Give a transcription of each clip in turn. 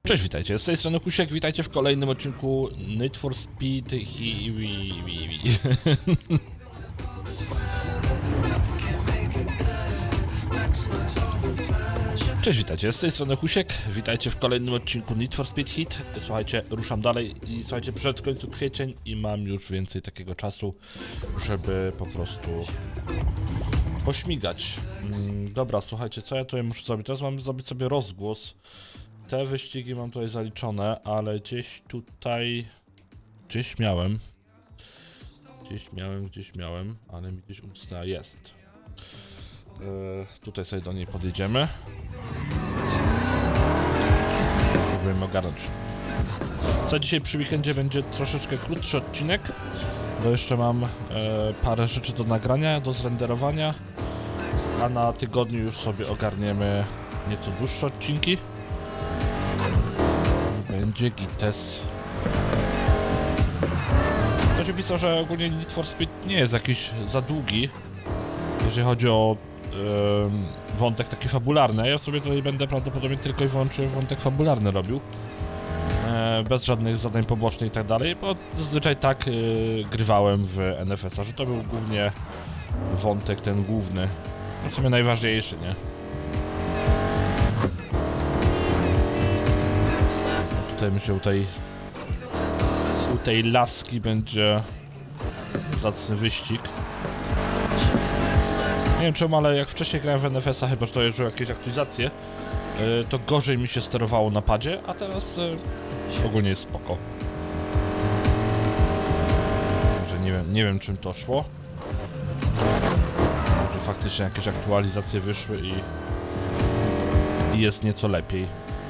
Cześć, witajcie, z tej strony Kusiek, witajcie w kolejnym odcinku Need for Speed Cześć, witajcie, z tej strony Kusiek, witajcie w kolejnym odcinku Need for Speed Heat. Słuchajcie, ruszam dalej i słuchajcie, przyszedł w końcu kwiecień i mam już więcej takiego czasu, żeby po prostu pośmigać. Dobra, słuchajcie, co ja tutaj muszę zrobić? Teraz mam zrobić sobie rozgłos. Te wyścigi mam tutaj zaliczone, ale gdzieś tutaj... Gdzieś miałem, ale mi gdzieś umknęła, jest. Tutaj sobie do niej podjedziemy. Spróbujemy ogarnąć. Co dzisiaj przy weekendzie będzie troszeczkę krótszy odcinek, bo jeszcze mam parę rzeczy do nagrania, do zrenderowania, a na tygodniu już sobie ogarniemy nieco dłuższe odcinki. Będzie gites. Ktoś pisał, że ogólnie Need for Speed nie jest jakiś za długi, jeżeli chodzi o wątek taki fabularny. Ja sobie tutaj będę prawdopodobnie tylko i wyłącznie wątek fabularny robił, bez żadnych zadań pobocznych i tak dalej, bo zazwyczaj tak grywałem w NFS-a, że to był głównie wątek ten główny, w sumie najważniejszy, nie? Tutaj myślę, u tej laski będzie zacny wyścig. Nie wiem czemu, ale jak wcześniej grałem w NFS-a, chyba że to jeżdżą jakieś aktualizacje, to gorzej mi się sterowało na padzie, a teraz ogólnie jest spoko. Także nie wiem czym to szło. Może faktycznie jakieś aktualizacje wyszły i jest nieco lepiej.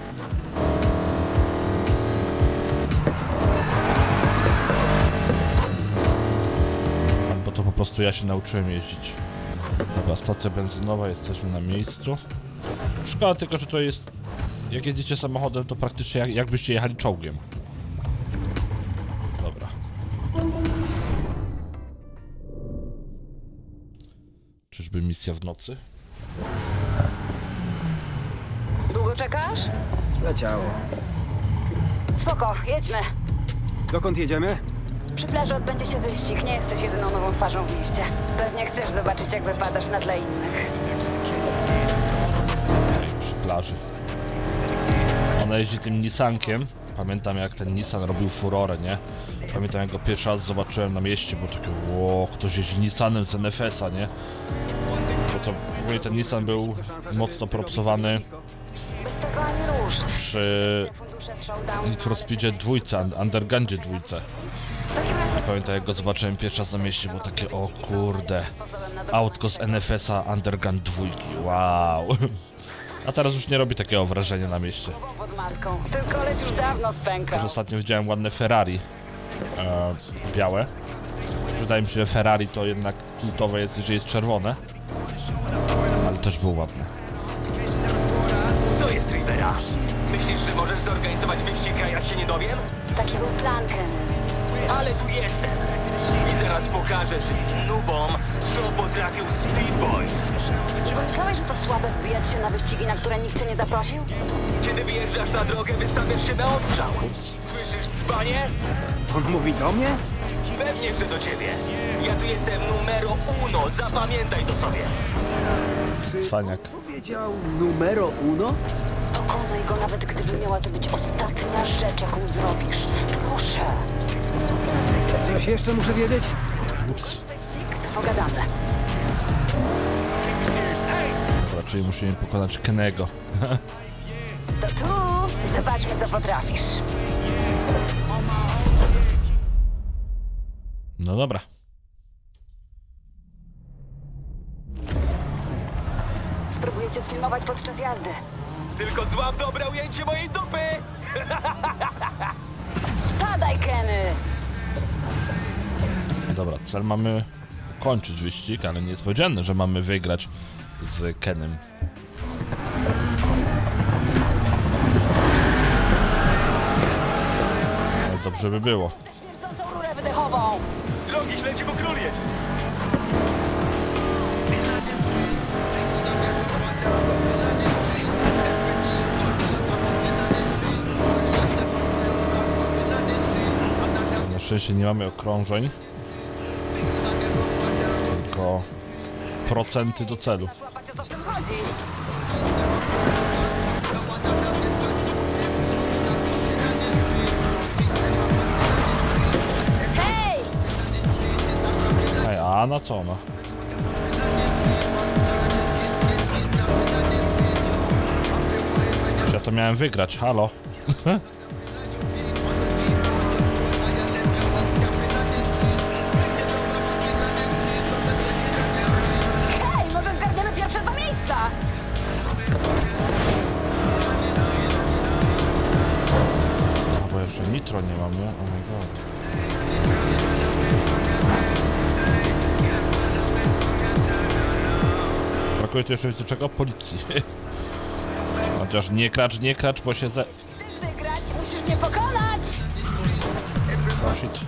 To po prostu ja się nauczyłem jeździć. Dobra, stacja benzynowa, jesteśmy na miejscu. Szkoda tylko, że to jest... Jak jedziecie samochodem, to praktycznie jakbyście jechali czołgiem. Dobra. Czyżby misja w nocy? Długo czekasz? Zleciało. Spoko, jedźmy. Dokąd jedziemy? Przy plaży odbędzie się wyścig. Nie jesteś jedyną nową twarzą w mieście. Pewnie chcesz zobaczyć, jak wypadasz na tle innych. Przy plaży. Ona jeździ tym Nissankiem. Pamiętam, jak ten Nissan robił furorę, nie? Pamiętam, jak go pierwszy raz zobaczyłem na mieście, bo takie ło, ktoś jeździ Nissanem z NFS-a, nie? Bo to w ogóle ten Nissan był mocno propsowany przy Need for Speedzie 2, Undergroundzie 2. I pamiętam, jak go zobaczyłem pierwszy raz na mieście, bo takie o kurde, autko z NFS-a Underground 2, wow. A teraz już nie robi takiego wrażenia na mieście. Ten koleś już dawno spękał. Ostatnio widziałem ładne Ferrari białe. Wydaje mi się, że Ferrari to jednak kultowe jest, jeżeli jest czerwone. Ale też było ładne. Co jest, Rivera? Myślisz, że możesz zorganizować wyścig, a ja się nie dowiem? Taki był plan, Ken. Ale tu jestem! I zaraz pokażę tym nubom, co potrafią Speed Boys. Myślałeś, że to słabe wbijać się na wyścigi, na które nikt cię nie zaprosił? Kiedy wyjeżdżasz na drogę, wystawiasz się na odstrzał. Słyszysz, dzbanie? On mówi do mnie? Pewnie, że do ciebie. Ja tu jestem numero uno, zapamiętaj to sobie. Czy Cwaniak. powiedział numero uno? Pokonaj go, nawet gdyby miała to być ostatnia rzecz, jaką zrobisz. Proszę. Coś jeszcze muszę wiedzieć? Ups. Wyścig, to pogadamy. Dobra, czyli musimy pokonać Kenego. To tu. Zobaczmy, co potrafisz. No dobra. Spróbuję cię sfilmować podczas jazdy. Tylko złap dobre ujęcie mojej dupy! Padaj, Kenny! Dobra, cel mamy kończyć wyścig, ale nie jest powiedziane, że mamy wygrać z Kenem. Ale dobrze by było. Tę śmierdzącą rurę wydechową! Z drogi śledzi po królie! szczęście nie mamy okrążeń, tylko procenty do celu. Łapać, o co w tym chodzi. Hej! Ej, a na co ona? Ja to miałem wygrać, halo. Hej, może zgarniemy pierwsze 2 miejsca? A, bo jeszcze nitro nie mam, nie? Oh my god. Brakuje tu jeszcze wiecie czego? Policji. Chociaż nie kracz, bo się ze... Chcesz wygrać, musisz mnie pokonać! Oh shit.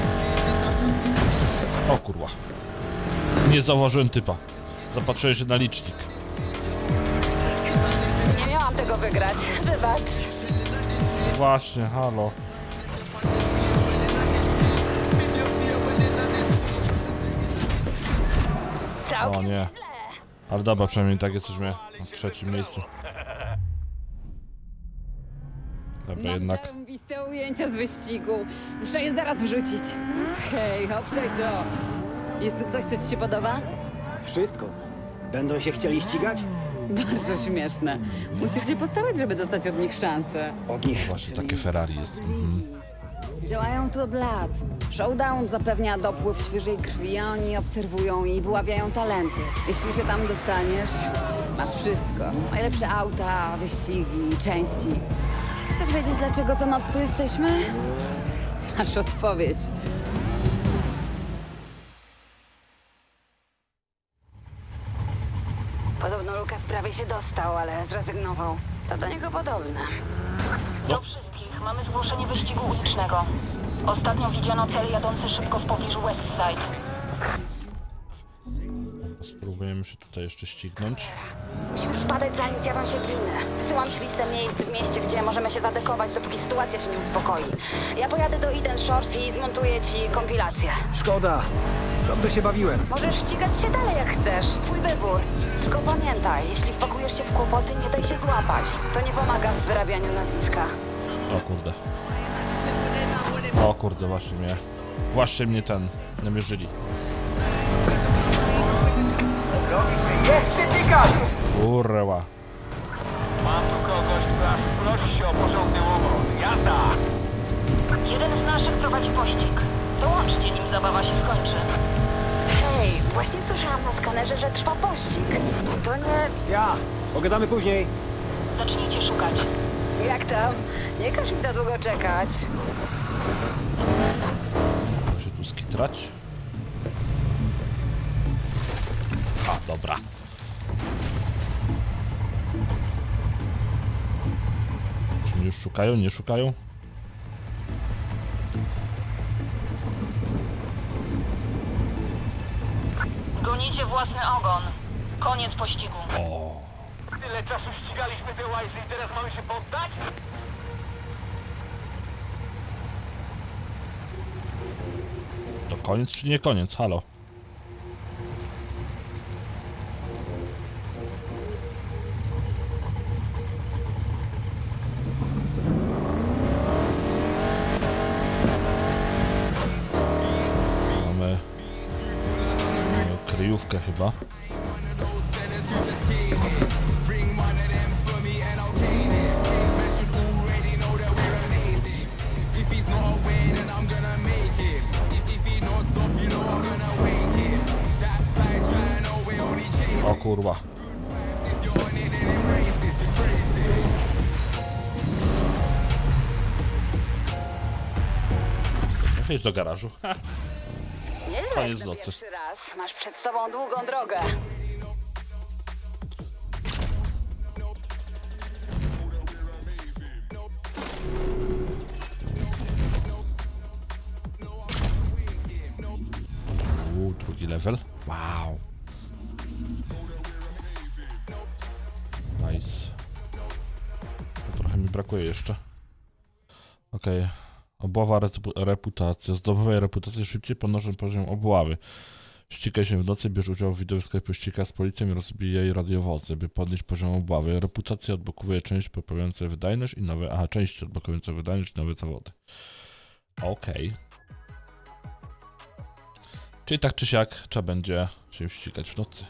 O kurwa. Nie zauważyłem typa. Zapatrzyłem się na licznik. Nie miałam tego wygrać, wybacz. Właśnie, halo. Całkiem O nie. źle. Ale dobra, przynajmniej tak jesteśmy na 3. miejscu. Dobra, jednak. Zarąbiste ujęcia z wyścigu. Muszę je zaraz wrzucić. Hej, obczaj to. Jest tu coś, co ci się podoba? Wszystko. Będą się chcieli ścigać? Bardzo śmieszne. Musisz się postarać, żeby dostać od nich szansę. Od nich. Właśnie takie Ferrari jest. Działają tu od lat. Showdown zapewnia dopływ świeżej krwi, a oni obserwują i wyławiają talenty. Jeśli się tam dostaniesz, masz wszystko. Najlepsze auta, wyścigi, części. Chcesz wiedzieć, dlaczego co noc tu jesteśmy? Masz odpowiedź. Podobno Lukas prawie się dostał, ale zrezygnował. To do niego podobne. Do wszystkich mamy zgłoszenie wyścigu ulicznego. Ostatnio widziano cel jadący szybko w pobliżu Westside. Spróbujemy się tutaj jeszcze ścignąć. Musimy spadać zanim zjawią się gliny. Wysyłam ci listę miejsc w mieście, gdzie możemy się zadekować, dopóki sytuacja się nie uspokoi. Ja pojadę do Eden Shores i zmontuję ci kompilację. Szkoda. Dobrze się bawiłem. Możesz ścigać się dalej jak chcesz. Twój wybór. Tylko pamiętaj, jeśli wpakujesz się w kłopoty, nie daj się złapać. To nie pomaga w wyrabianiu nazwiska. O kurde. O kurde, właśnie mnie namierzyli. Kurwa. Mam tu kogoś, kto aż prosi się o porządny łomot. Jazda! Jeden z naszych prowadzi pościg. Dołączcie, nim zabawa się skończy. Hej, właśnie słyszałam na skanerze, że trwa pościg. To nie... Ja. Pogadamy później. Zacznijcie szukać. Jak tam? Nie każ mi za długo czekać. Da się tu skitrać. A, dobra. Czy mnie już szukają? Nie szukają? Gonicie własny ogon. Koniec pościgu. O, Tyle czasu ścigaliśmy te łajzy i teraz mamy się poddać? to koniec czy nie koniec? Halo. Mamy kryjówkę chyba. O kurwa. Wejdź do garażu. Ha. Nieźle Koniec jak na nocy. pierwszy raz. Masz przed sobą długą drogę. Drugi level. Wow. Nice. To trochę mi brakuje jeszcze. Okej. Obława reputacja. Zdobywaj reputację szybciej, podnoszę poziom obławy. Ścigaj się w nocy, bierz udział w widowiskach pościgach z policją i rozbijaj radiowozy, by podnieść poziom obławy. Reputacja odblokowuje część poprawiające wydajność i nowe... Aha, części odblokowujące wydajność i nowe zawody. Okej. Czyli tak czy siak trzeba będzie się ścigać w nocy.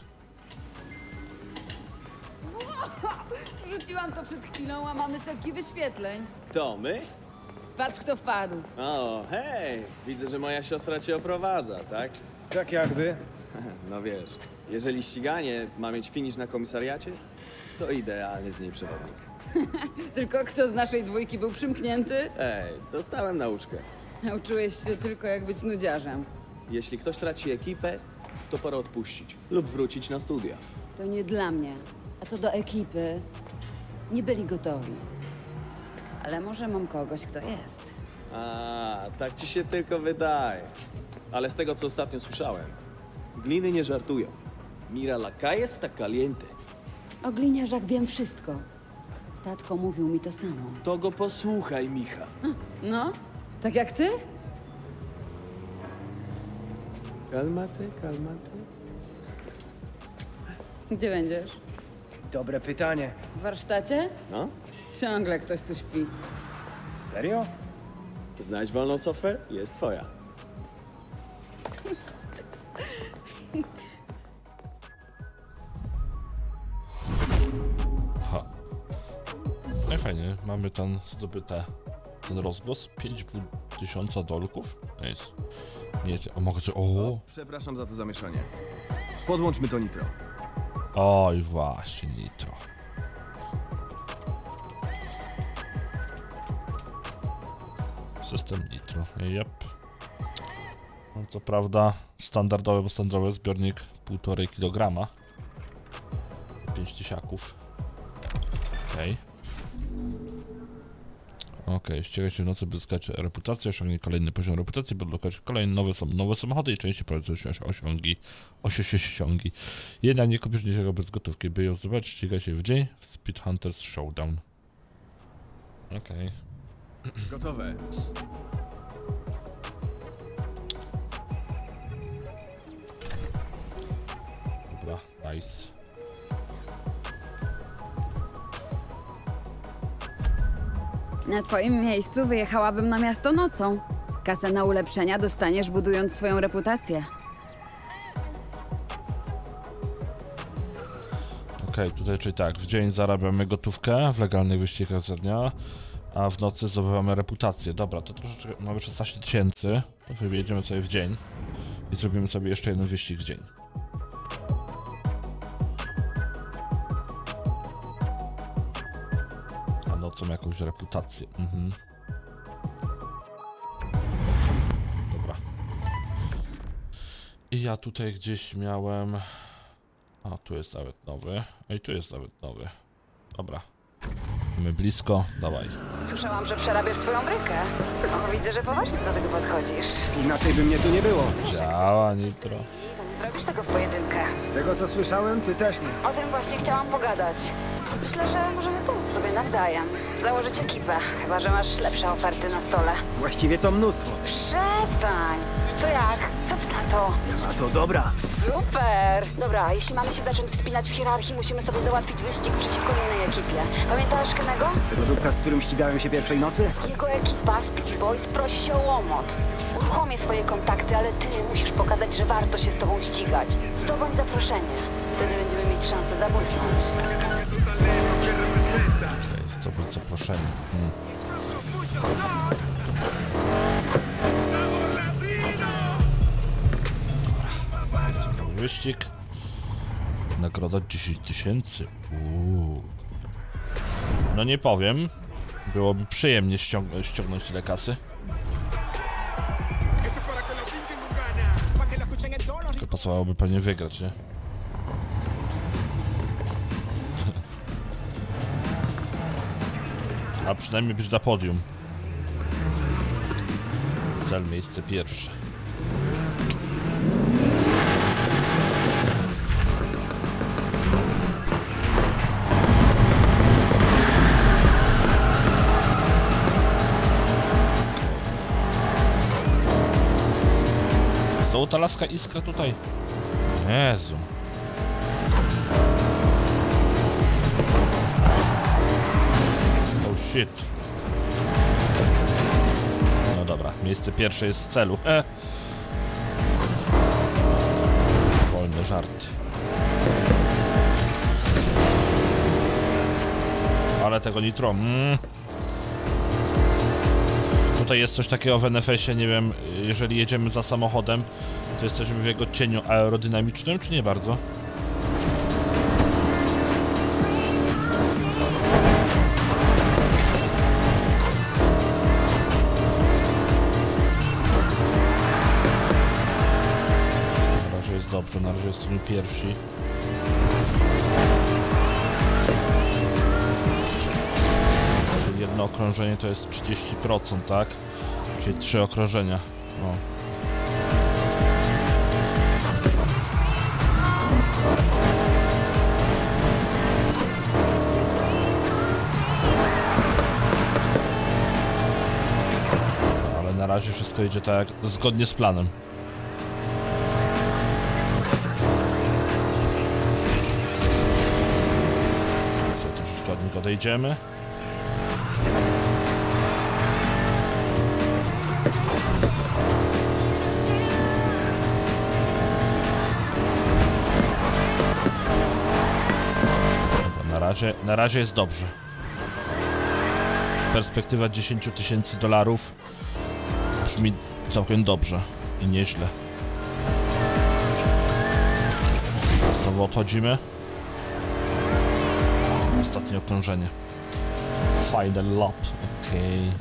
Rzuciłam to przed chwilą, a mamy setki wyświetleń. To my? Patrz, kto wpadł. O, hej! Widzę, że moja siostra cię oprowadza, tak? Tak jakby. No wiesz, jeżeli ściganie ma mieć finisz na komisariacie, to idealny z niej przewodnik. Tylko kto z naszej dwójki był przymknięty? Ej, dostałem nauczkę. Nauczyłeś się tylko, jak być nudziarzem. Jeśli ktoś traci ekipę, to pora odpuścić lub wrócić na studia. To nie dla mnie. A co do ekipy, nie byli gotowi. Ale może mam kogoś, kto jest. A, tak ci się tylko wydaje. Ale z tego, co ostatnio słyszałem, gliny nie żartują. Mira la calle está caliente. O gliniarzach wiem wszystko. Tatko mówił mi to samo. To go posłuchaj, Micha. No, tak jak ty? Calmate, calmate. Gdzie będziesz? Dobre pytanie. W warsztacie? No? Ciągle ktoś tu śpi. Serio? Znajdź wolną sofę, jest twoja. Ha. No i fajnie, mamy tam zdobyte ten rozgłos. 5500 dolków. Nice. Nie, o, mogę cię... O! Przepraszam za to zamieszanie. Podłączmy to nitro. Oj, właśnie, nitro. System nitro, yep. No, co prawda standardowy zbiornik 1,5 kg. 5 tysiaków. Okej. Okej, ścigaj się w nocy, by zyskać reputację, osiągnij kolejny poziom reputacji, by odblokować kolejne nowe samochody i częściej prowadzą się osiągi. Jednak nie kupisz niczego bez gotówki, by ją zdobyć, ścigaj się w dzień w Speed Hunters Showdown. Okej. Gotowe. Dobra, nice. Na twoim miejscu wyjechałabym na miasto nocą. Kasę na ulepszenia dostaniesz, budując swoją reputację. Okej, tutaj czyli tak, w dzień zarabiamy gotówkę w legalnych wyścigach za dnia, a w nocy zdobywamy reputację. Dobra, to troszeczkę, mamy 16 000, to wyjedziemy sobie w dzień i zrobimy sobie jeszcze jeden wyścig w dzień. A nocą jakąś reputację, Dobra. I ja tutaj gdzieś miałem... A, tu jest nawet nowy. Ej, tu jest nawet nowy. Dobra. My blisko, dawaj. Słyszałam, że przerabiasz swoją brykę. O, widzę, że poważnie do tego podchodzisz. Inaczej by mnie tu nie było. Działa nitro. I to nie zrobisz tego w pojedynkę. Z tego co słyszałem, ty też nie. O tym właśnie chciałam pogadać. Myślę, że możemy pomóc sobie nawzajem. Założyć ekipę, chyba że masz lepsze oferty na stole. Właściwie to mnóstwo. Przestań! To jak? Co ty na to? Ja na to dobra. Super! Dobra, jeśli mamy się zacząć wspinać w hierarchii, musimy sobie załatwić wyścig przeciwko innej ekipie. Pamiętasz Kennego? Tego dupka, z którym ścigałem się pierwszej nocy? Jego ekipa, Speedy Boys, prosi się o łomot. Uruchomię swoje kontakty, ale ty musisz pokazać, że warto się z tobą ścigać. Zdobądź zaproszenie. Wtedy będziemy mieć szansę zabłysnąć. To jest zaproszenie. Dobra, jest nowy wyścig. Nagroda 10 000. No nie powiem. Byłoby przyjemnie ściągnąć tyle kasy. To pasowałoby pewnie wygrać, nie? A przynajmniej być na podium. Cel miejsce pierwsze. Znowu ta laska iskra tutaj. Jezu. Oh shit. No dobra, miejsce pierwsze jest w celu. Wolny żart. Ale tego nitro. Tutaj jest coś takiego w NFS-ie, nie wiem, jeżeli jedziemy za samochodem, to jesteśmy w jego cieniu aerodynamicznym, czy nie bardzo? Na razie jest dobrze, na razie jesteśmy pierwsi. Jedno okrążenie to jest 30%, tak? Czyli 3 okrążenia. O. Ale na razie wszystko idzie tak zgodnie z planem. Sobie troszeczkę od nich odejdziemy. Na razie jest dobrze. Perspektywa $10 000 brzmi całkiem dobrze i nieźle. Znowu odchodzimy. Ostatnie okrążenie. Final lap. Okej.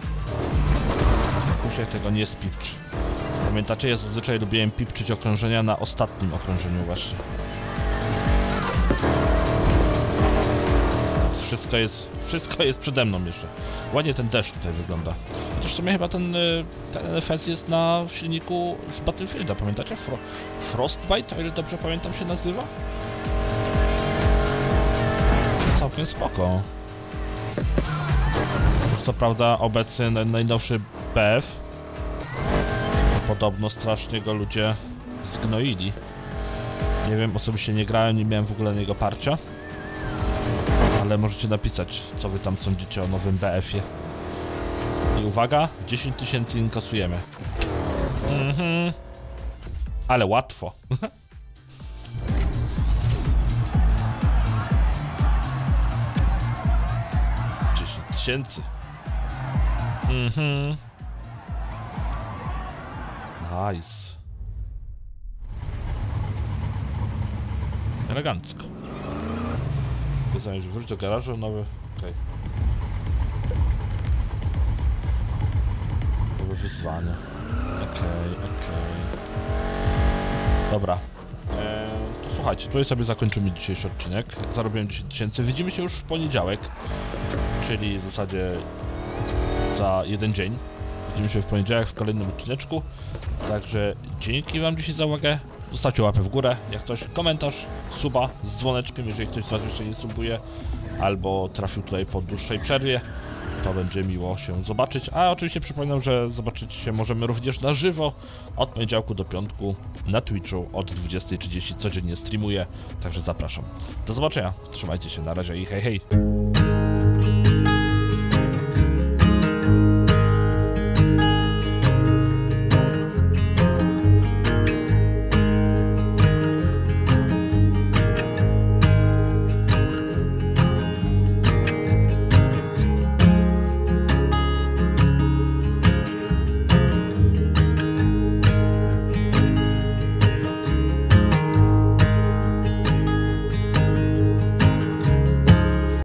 Kusiek tego nie spipcz. Pamiętacie, ja zazwyczaj lubiłem pipczyć okrążenia na ostatnim okrążeniu właśnie. Wszystko jest przede mną jeszcze. Ładnie ten deszcz tutaj wygląda. Chociaż w sumie chyba ten NFS jest na silniku z Battlefielda, pamiętacie? Frostbite, o ile dobrze pamiętam, się nazywa? Całkiem spoko. Co prawda obecnie najnowszy BF, podobno strasznie go ludzie zgnoili. Nie wiem, osobiście nie grałem, nie miałem w ogóle na niego parcia. Ale możecie napisać, co wy tam sądzicie o nowym BF-ie. I uwaga, 10 000 inkasujemy. Ale łatwo. 10 000. Nice. Elegancko. Wróć do garażu, nowy... Okej. Nowe wyzwanie. Okej. Dobra. To słuchajcie, tutaj sobie zakończymy dzisiejszy odcinek. Zarobiłem 10 000. Widzimy się już w poniedziałek. Czyli w zasadzie za jeden dzień. Widzimy się w poniedziałek w kolejnym odcineczku. Także dzięki wam dzisiaj za uwagę. Zostawcie łapę w górę, jak coś, komentarz, suba z dzwoneczkiem, jeżeli ktoś z was jeszcze nie subuje, albo trafił tutaj po dłuższej przerwie, to będzie miło się zobaczyć. A oczywiście przypominam, że zobaczyć się możemy również na żywo od poniedziałku do piątku na Twitchu od 20:30 codziennie streamuję, także zapraszam. Do zobaczenia, trzymajcie się, na razie i hej hej!